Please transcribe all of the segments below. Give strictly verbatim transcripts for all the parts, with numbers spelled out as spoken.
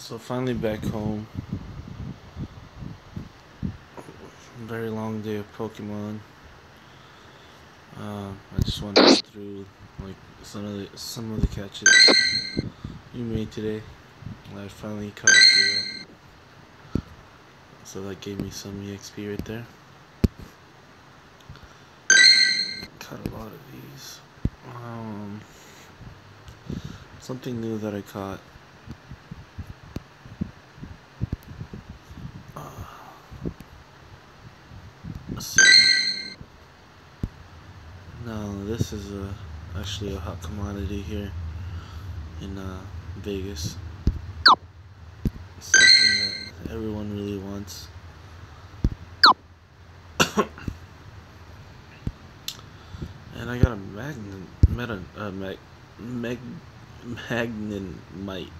So finally back home. Very long day of Pokemon. Uh, I just want to go through like some of the some of the catches you made today. I finally caught up to you, so that gave me some E X P right there. Caught a lot of these. Um, something new that I caught. Uh, let's see. No, this is a actually a hot commodity here in uh, Vegas. Something that everyone really wants. And I got a magnet, meta, uh, mag, mag, magnemite.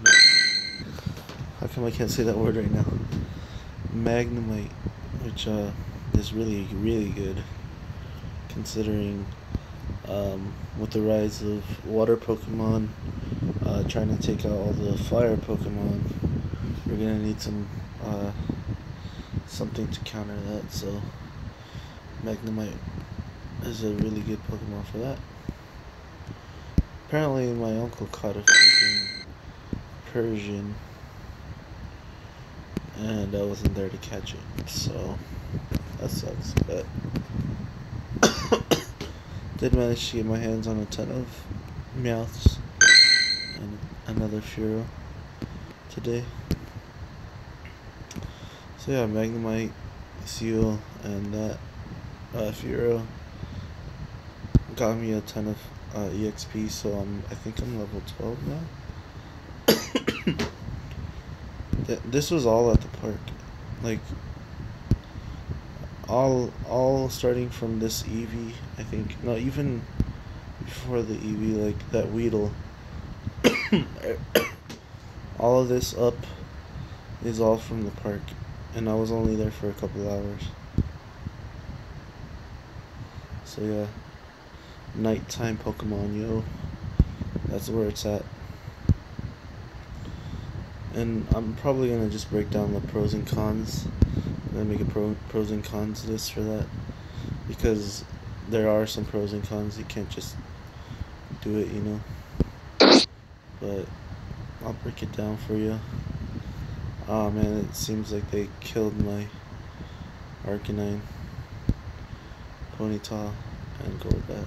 How come I can't say that word right now? Magnemite, which uh, is really, really good, considering um, with the rise of water Pokemon uh, trying to take out all the fire Pokemon, we're gonna need some uh, something to counter that. So Magnemite is a really good Pokemon for that. Apparently my uncle caught a freaking Persian and I wasn't there to catch it, so that sucks, but did manage to get my hands on a ton of Meowths and another Furo today. So yeah, Magnemite, Seal, and that uh, Furo got me a ton of uh, E X P, so I'm, I think I'm level twelve now. Th this was all at the park, like all all starting from this Eevee. I think no, even before the Eevee, like that Weedle. All of this up is all from the park, and I was only there for a couple hours. So yeah, nighttime Pokemon, yo, that's where it's at. And I'm probably gonna just break down the pros and cons. I'm gonna make a pro pros and cons list for that, because there are some pros and cons. You can't just do it, you know. But I'll break it down for you. Oh man, it seems like they killed my Arcanine, Ponyta, and Golbat.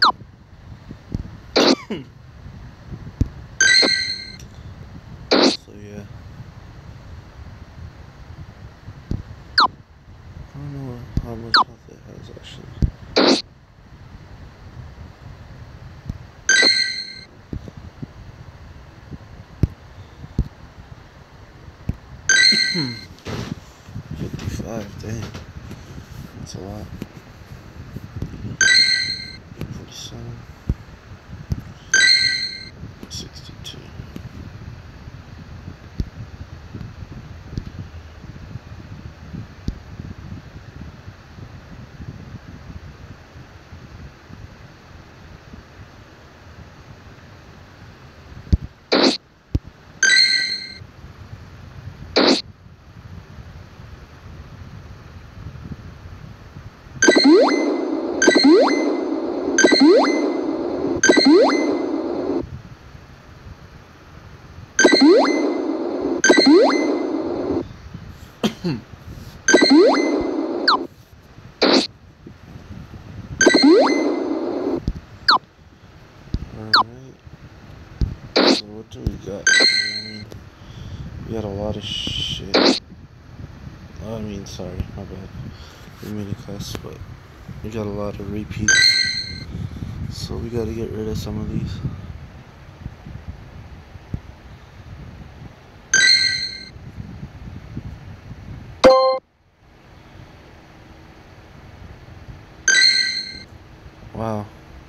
So yeah. I don't know how much health it has actually. fifty-five, dang. That's a lot. forty-seven. sixty-two. What do we got? I mean, we got a lot of shit. I mean, sorry, my bad. We made a cuss, but we got a lot of repeats. So we gotta get rid of some of these. Wow.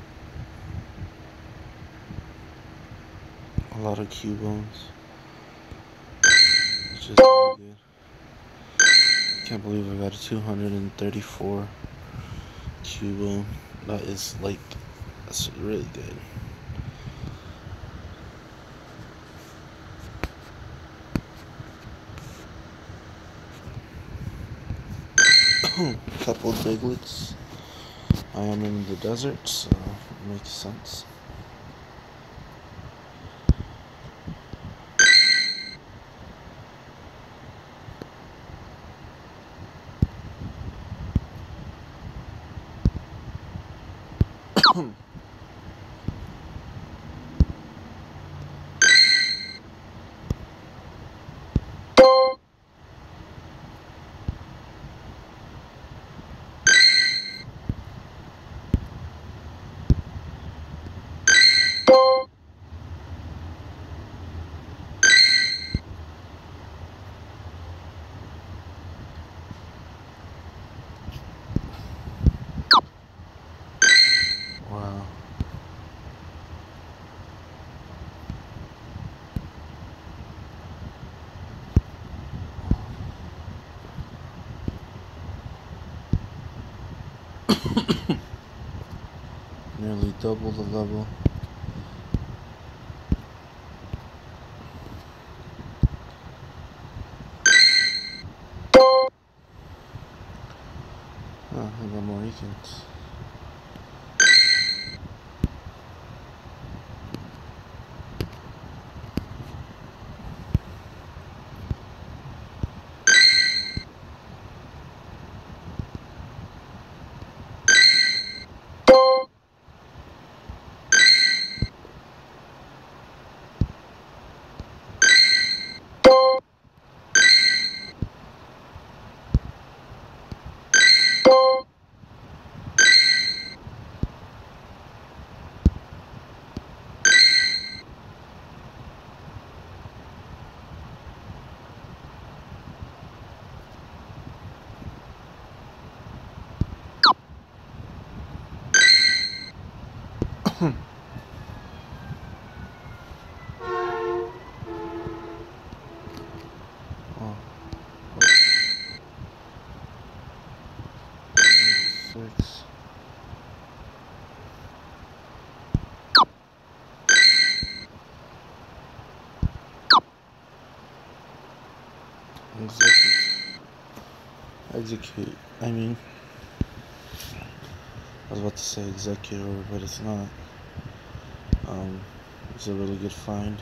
A lot of Cubones. Which is really good. Can't believe I got a two hundred thirty-four Cubone. That is like, that's really good. Couple biglets. I am in the desert, so it makes sense. Wow. Nearly double the level. Oh, I got more Mohicans. Oh, six. Execute. Execute. I mean, I was about to say executor, but it's not. Um, it's a really good find.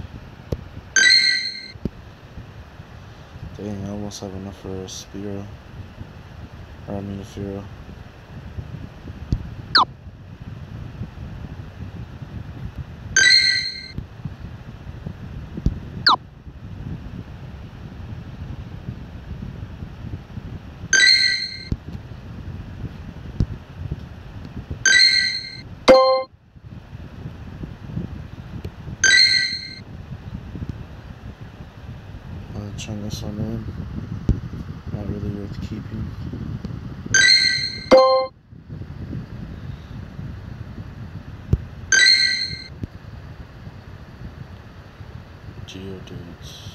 Dang, I almost have enough for a Spiro. Or I mean a Firo. I'll turn this one in. Not really worth keeping. Geodudes.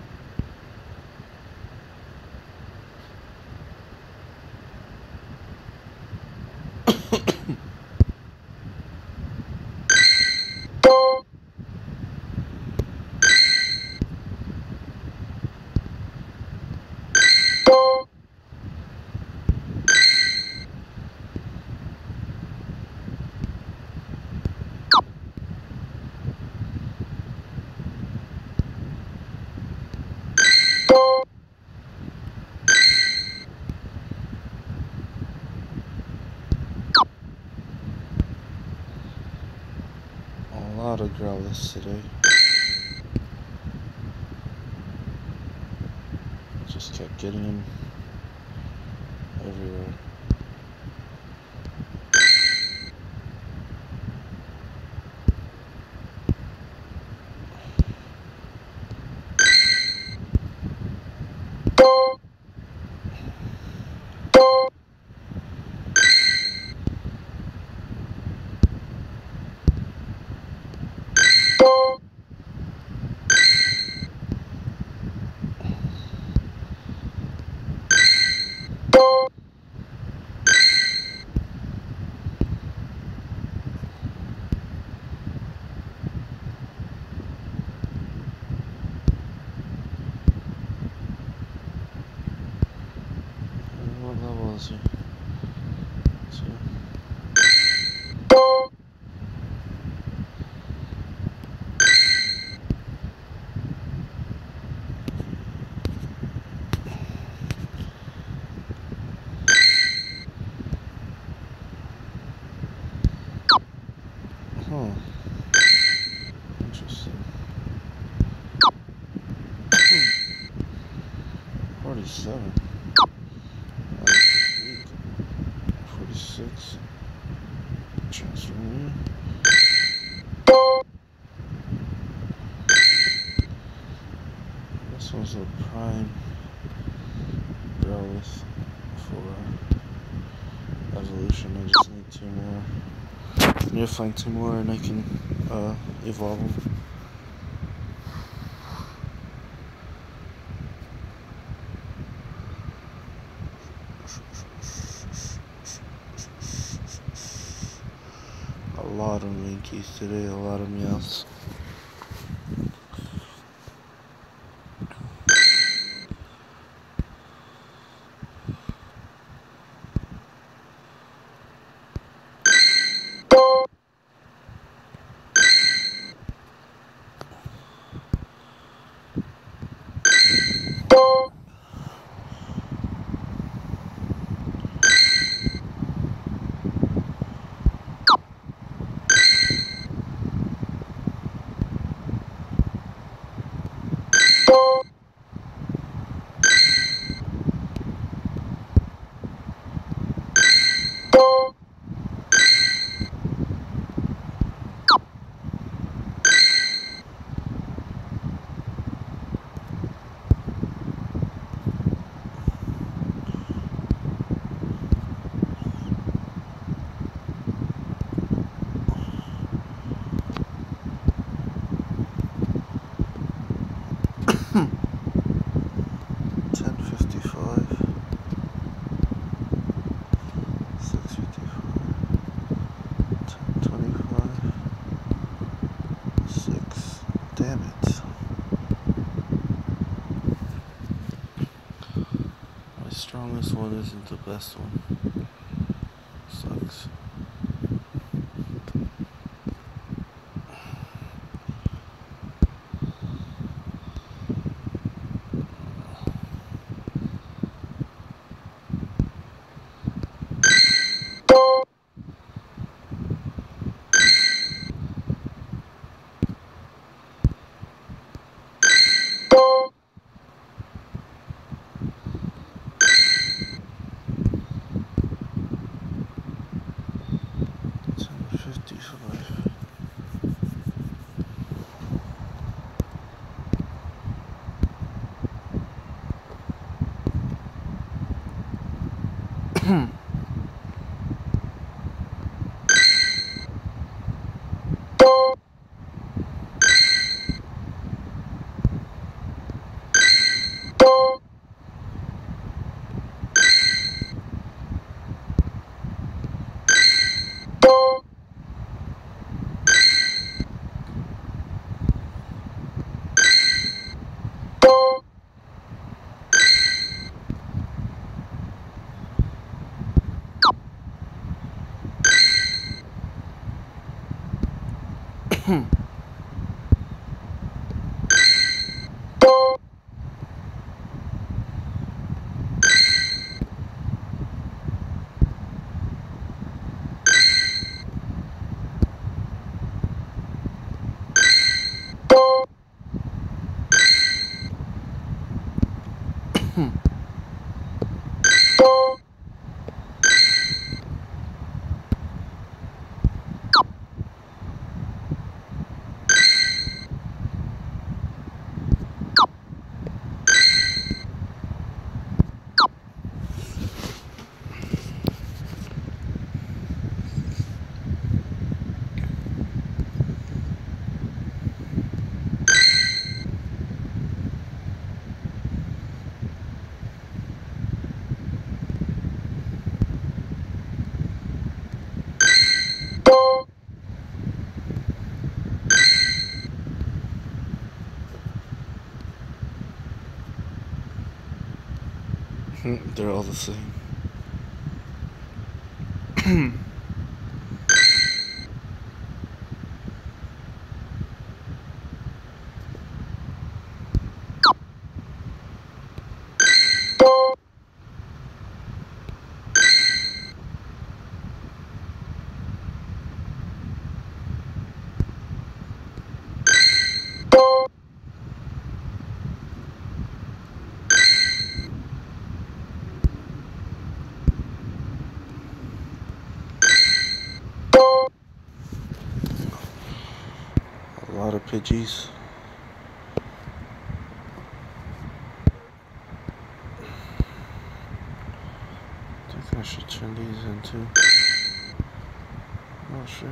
A lot of Growlithe today. Just kept getting him everywhere. What level is he? forty-seven. forty-six. Transfer me. This one's a prime Growlithe for evolution. I just need two more. I need to find two more and I can uh, evolve them. A lot of Winkies today, a lot of meows. ten fifty-five, six fifty-five, ten twenty-five, six. Damn it. My strongest one isn't the best one. Sucks. They're all the same. Pidgeys. I think I should turn these into. Oh shit.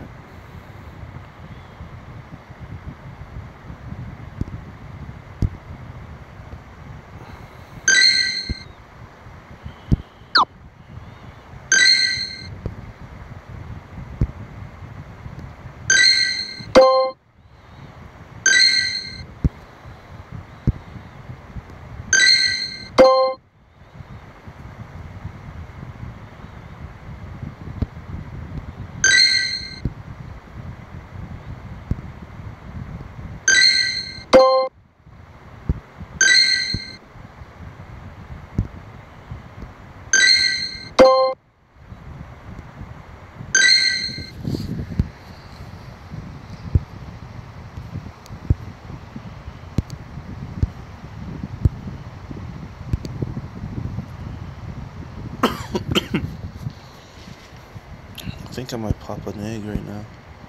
I think I might pop an egg right now.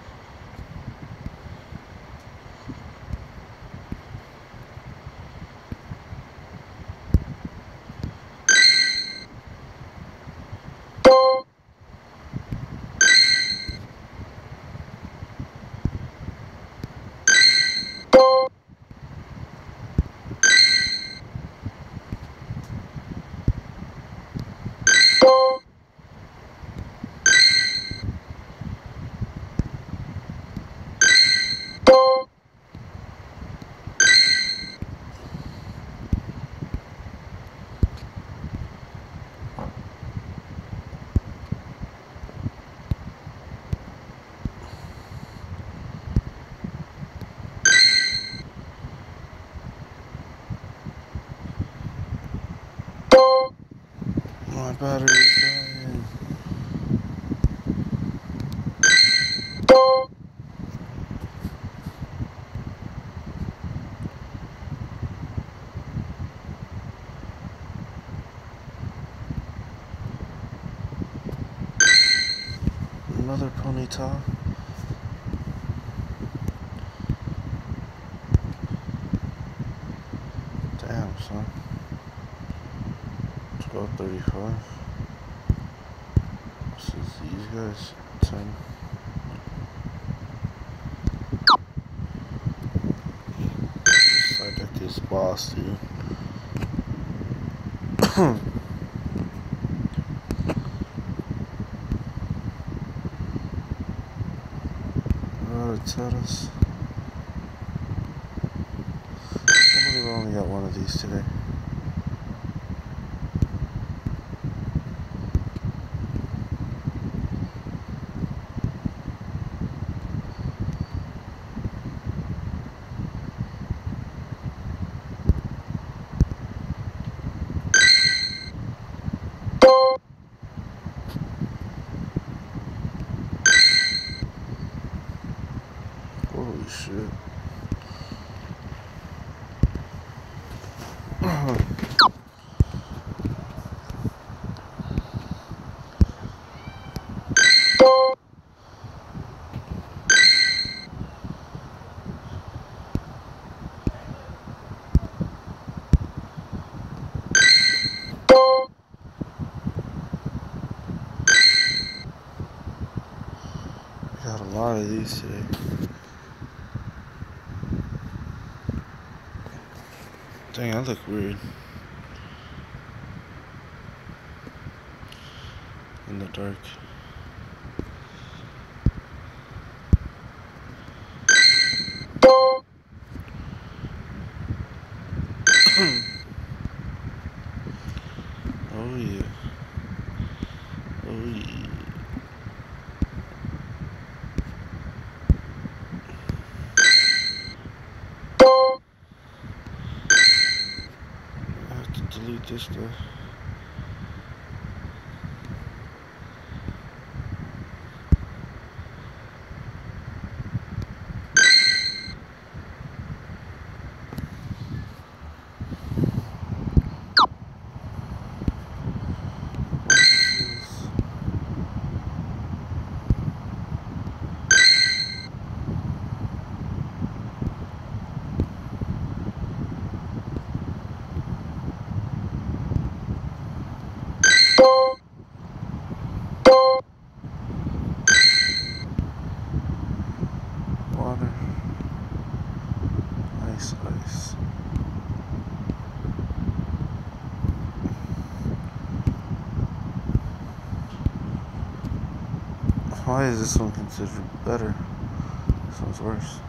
My battery's dying. Another Ponyta. Damn, son. twelve thirty-five. This is these guys. ten. Side deck is boss, dude. Rattatas. I believe I only got one of these today. Holy shit. Got a lot of these today. Dang, I look weird in the dark. Oh yeah. Oh yeah. I have to delete this stuff. Water. Ice, ice. Why is this one considered better? This one's worse.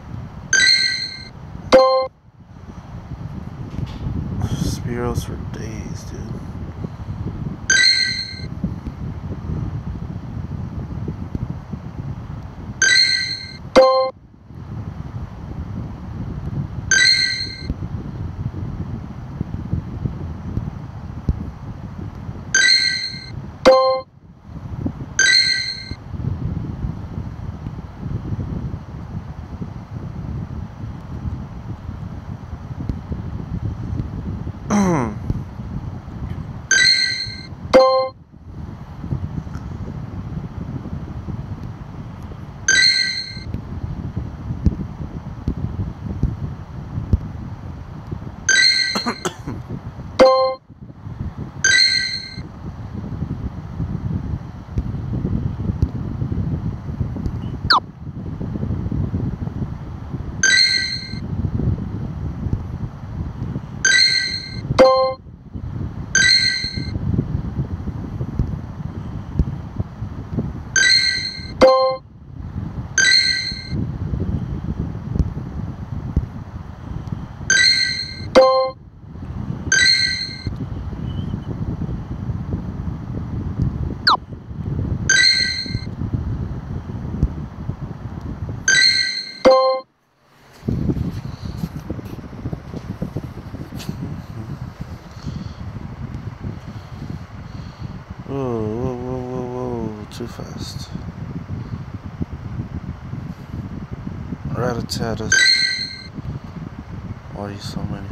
Spearows for days, dude. Whoa, whoa, whoa, whoa, whoa, too fast. Ratatatus. Why are you so many?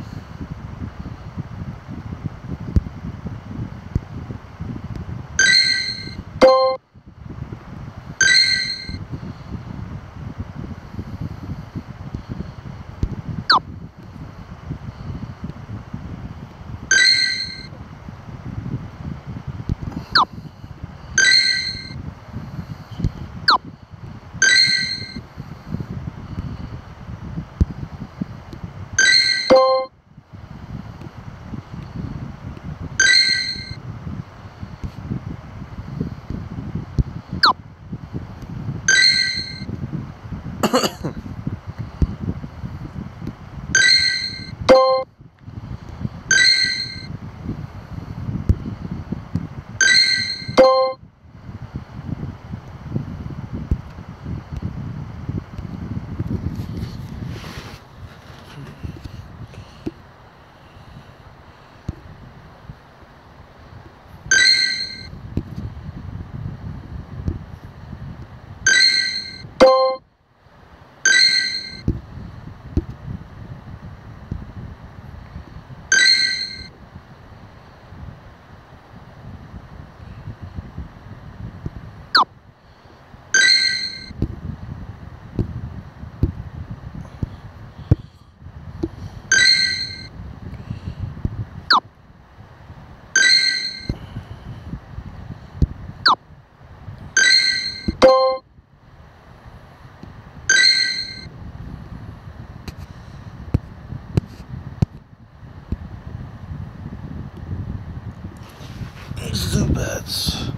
Zubats.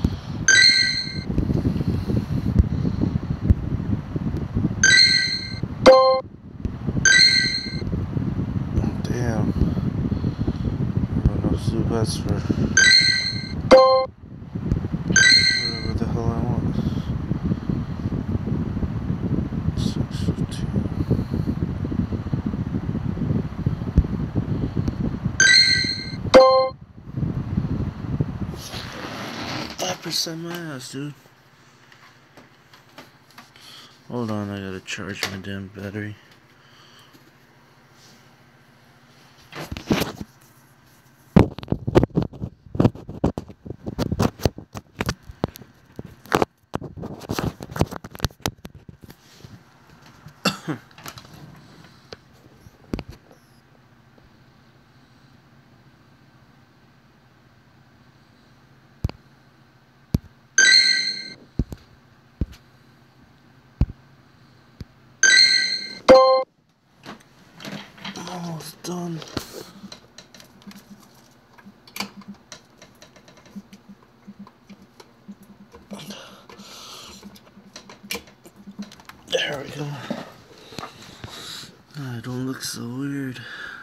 Damn. I don't know Zubats for whatever the hell I want. six fifteen. five percent my ass, dude. Hold on, I gotta charge my damn battery. Almost done. There we go. I don't look so weird.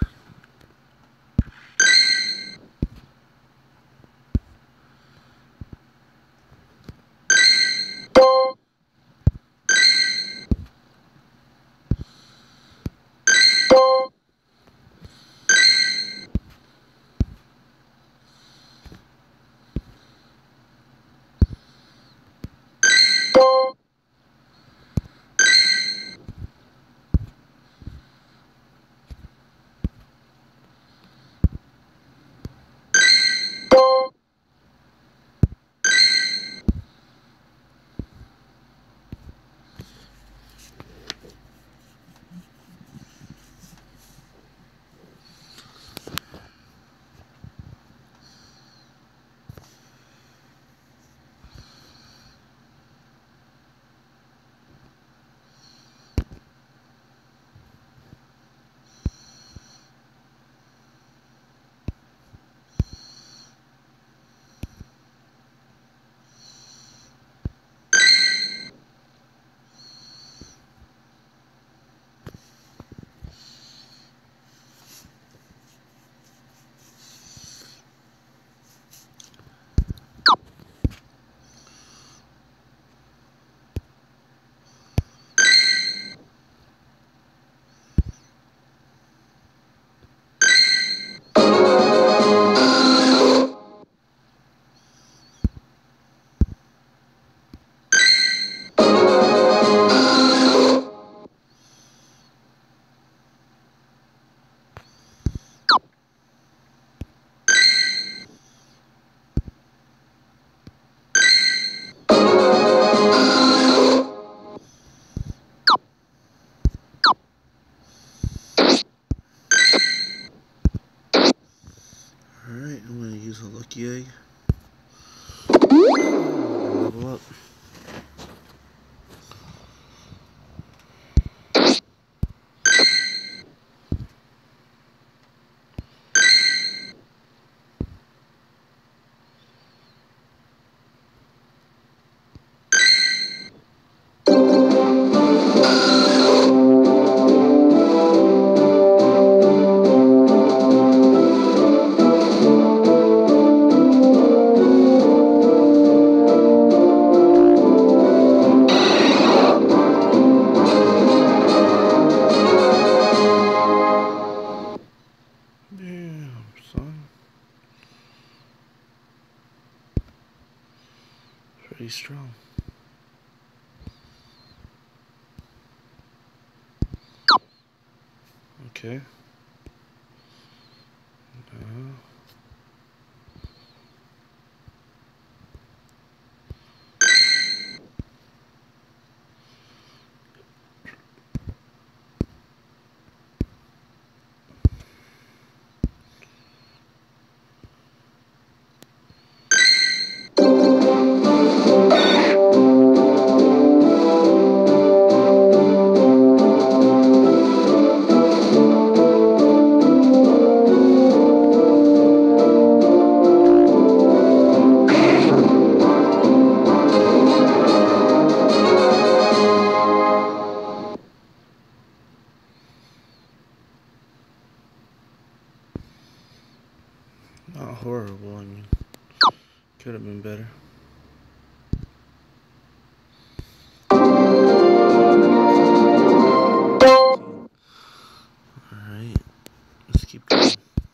Alright, I'm going to use a lucky egg. Level up. Damn, son. Pretty strong. Okay. Uh, Not horrible, I mean, could have been better. Alright, let's keep going.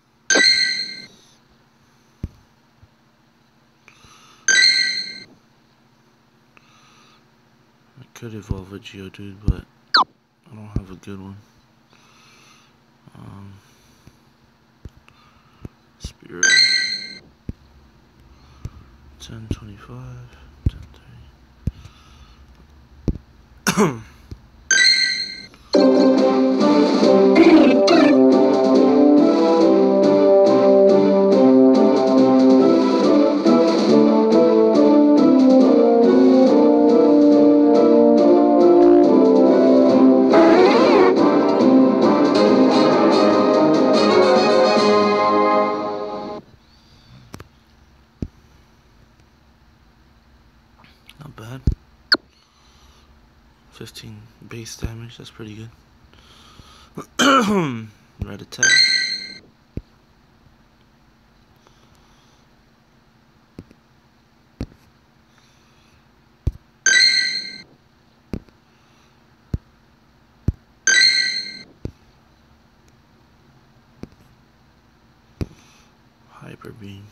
I could evolve a Geodude, but I don't have a good one. Um, Spirit. ten twenty-five, ten thirty. Not bad. fifteen base damage, that's pretty good. Red attack. Hyper beam.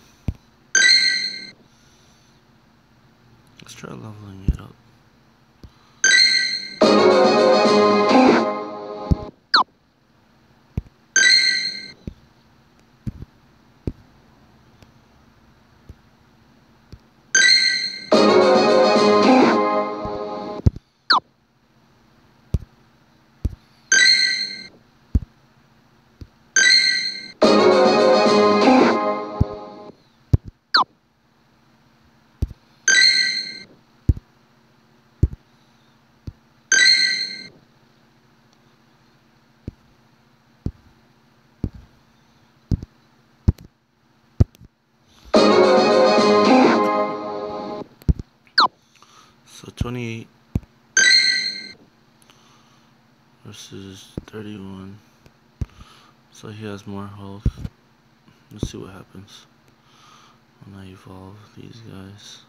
Let's try leveling it up. So twenty-eight versus thirty-one. So he has more health. Let's see what happens when I evolve these guys.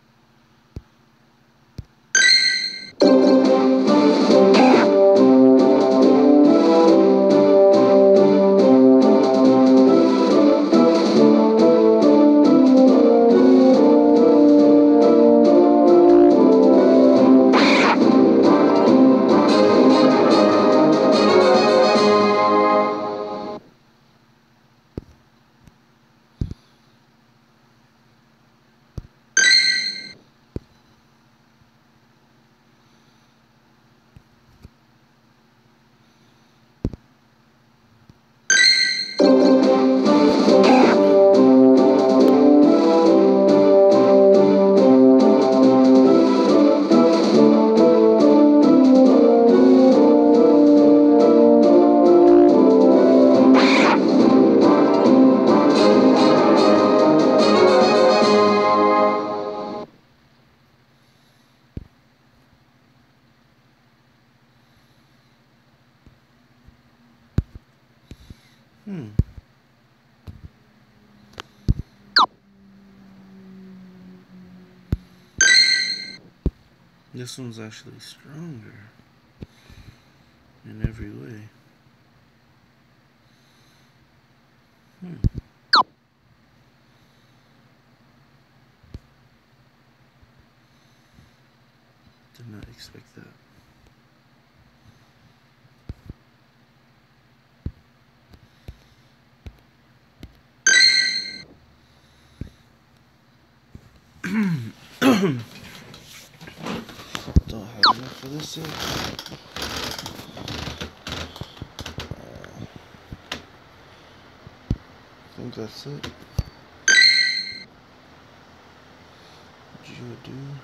Hmm. This one's actually stronger in every way. Hmm. Did not expect that. Don't have enough for this yet. Uh, I think that's it. Geodude.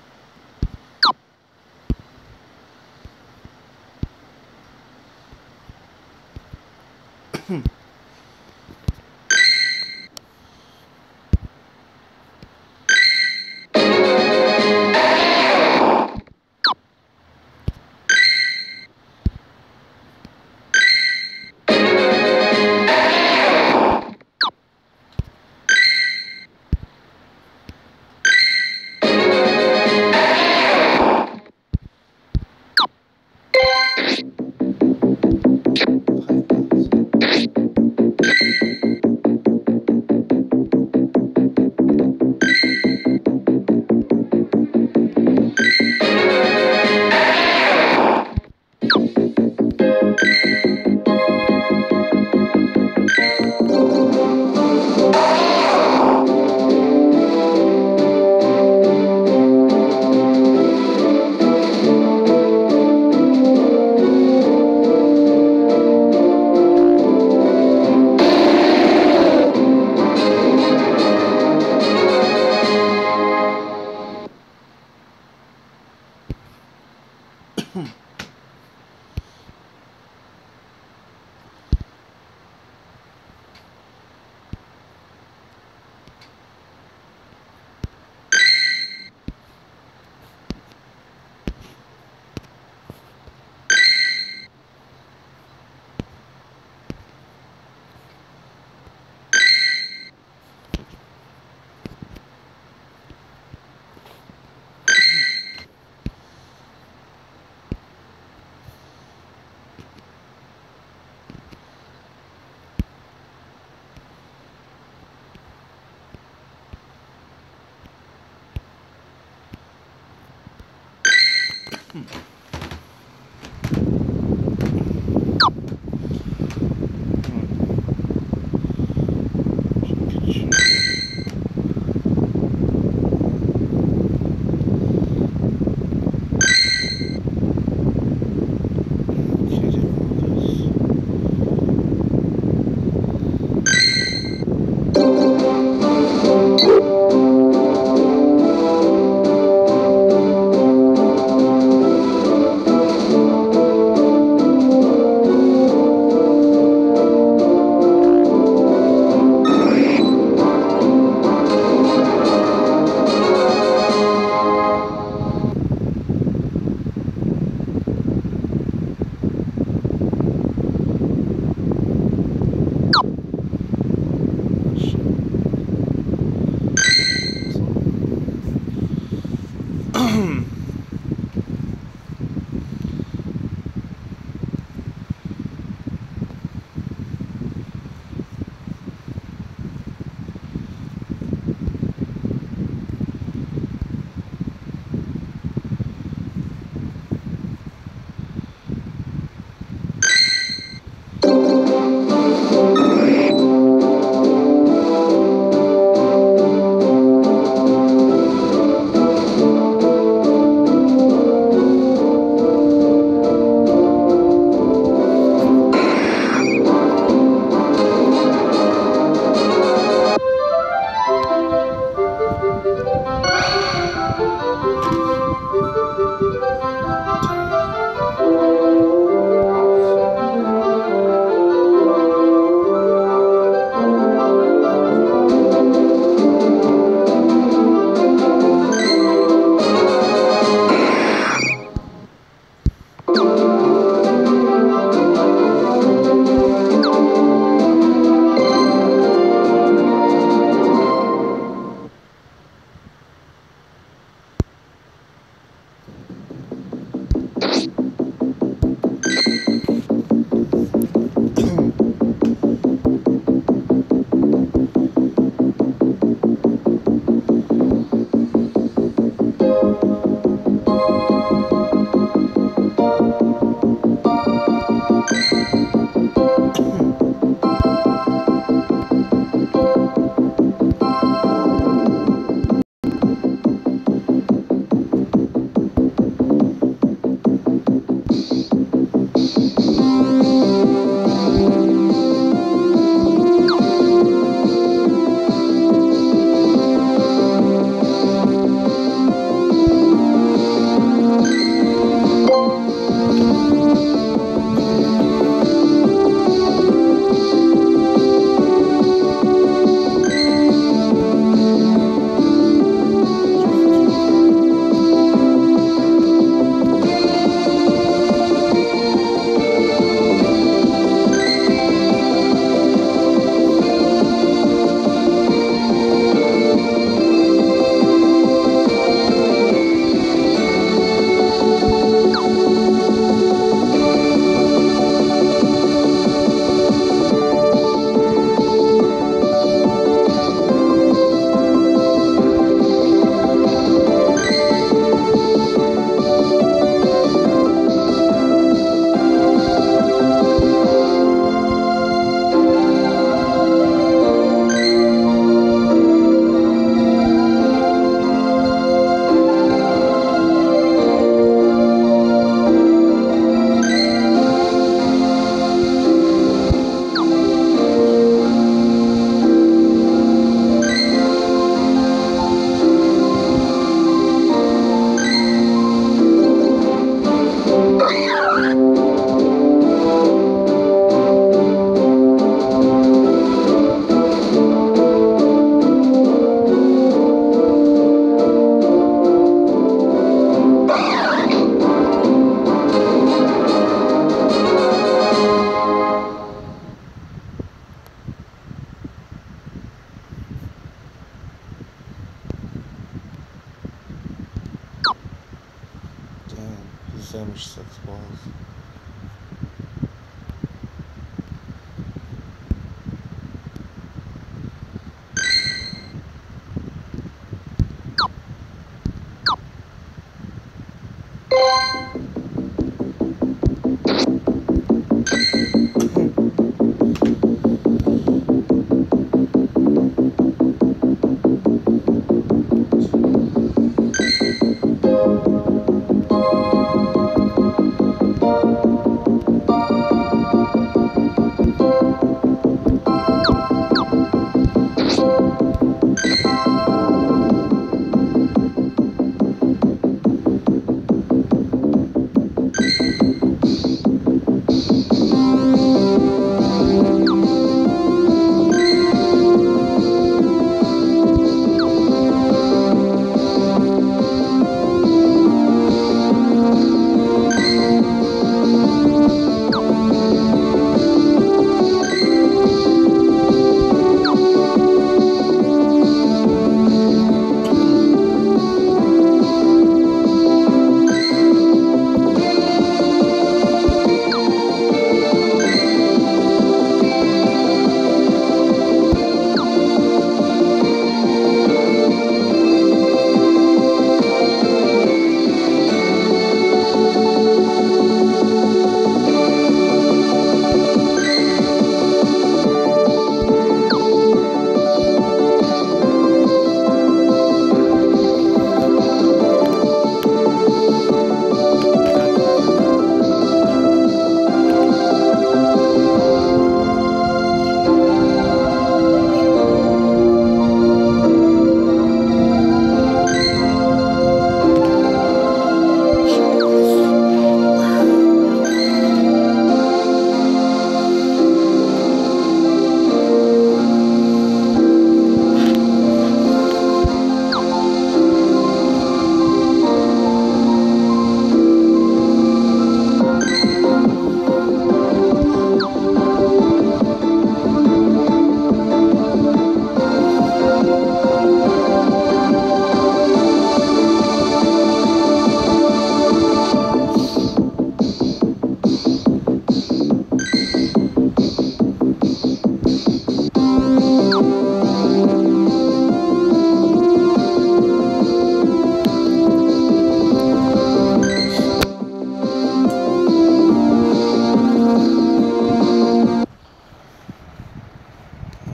damaged six balls.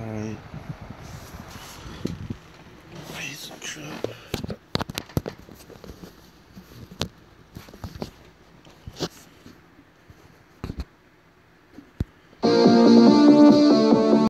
Alright. Piece of crap.